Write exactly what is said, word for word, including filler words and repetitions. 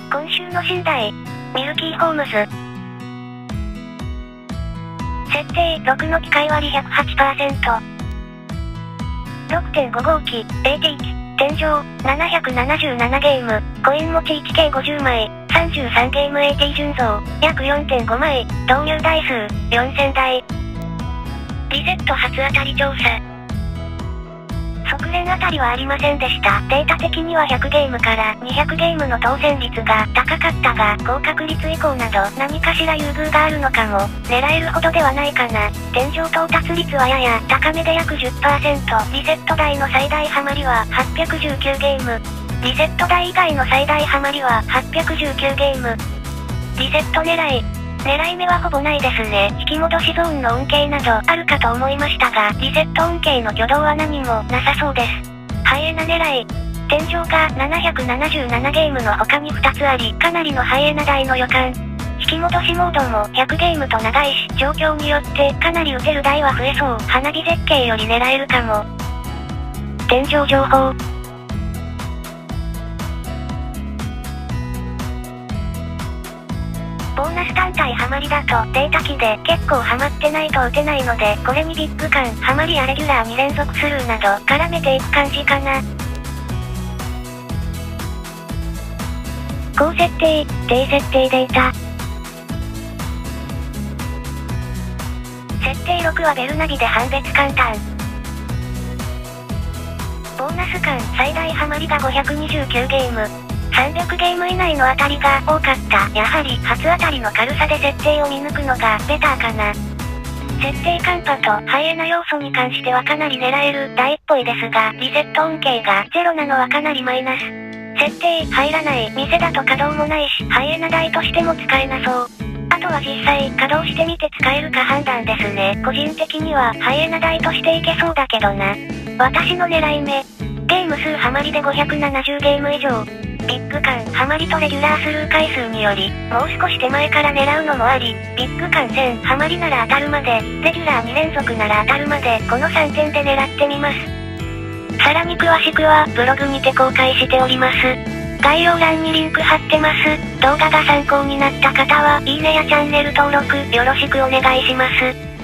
今週の寝台。ミルキーホームズ。設定ろくの機械割 ひゃくはちパーセント。ろくてんご 号機、エーティー 機、天井、ななひゃくななじゅうななゲーム、コイン持ちいちケーごじゅうまい、さんじゅうさんゲーム エーティー 純増、約 よんてんごまい、導入台数、よんせんだい。リセット初当たり調査。即連当たりはありませんでした。データ的にはひゃくゲームからにひゃくゲームの当選率が高かったが、高確率以降など何かしら優遇があるのかも。狙えるほどではないかな。天井到達率はやや高めで約 じゅっパーセント。リセット台の最大ハマりははっぴゃくじゅうきゅうゲーム。リセット台以外の最大ハマりははっぴゃくじゅうきゅうゲーム。リセット狙い。狙い目はほぼないですね。引き戻しゾーンの恩恵などあるかと思いましたが、リセット恩恵の挙動は何もなさそうです。ハイエナ狙い。天井がななひゃくななじゅうななゲームの他にふたつあり、かなりのハイエナ台の予感。引き戻しモードもひゃくゲームと長いし、状況によってかなり打てる台は増えそう。花火絶景より狙えるかも。天井情報。ボーナス単体ハマりだとデータ機で結構ハマってないと打てないので、これにビッグ感、ハマりやレギュラーに連続スルーなど絡めていく感じかな。高設定、低設定データ。設定ろくはベルナビで判別簡単。ボーナス感、最大ハマりがごひゃくにじゅうきゅうゲーム。さんびゃくゲーム以内の当たりが多かった。やはり初当たりの軽さで設定を見抜くのがベターかな。設定カンパとハイエナ要素に関してはかなり狙える台っぽいですが、リセット恩恵がゼロなのはかなりマイナス。設定入らない。店だと稼働もないし、ハイエナ台としても使えなそう。あとは実際稼働してみて使えるか判断ですね。個人的にはハイエナ台としていけそうだけどな。私の狙い目。ゲーム数ハマりでごひゃくななじゅうゲーム以上。ビッグ感、ハマりとレギュラースルー回数により、もう少し手前から狙うのもあり、ビッグ感せん、ハマりなら当たるまで、レギュラーに連続なら当たるまで、このさんてんで狙ってみます。さらに詳しくは、ブログにて公開しております。概要欄にリンク貼ってます。動画が参考になった方は、いいねやチャンネル登録、よろしくお願いします。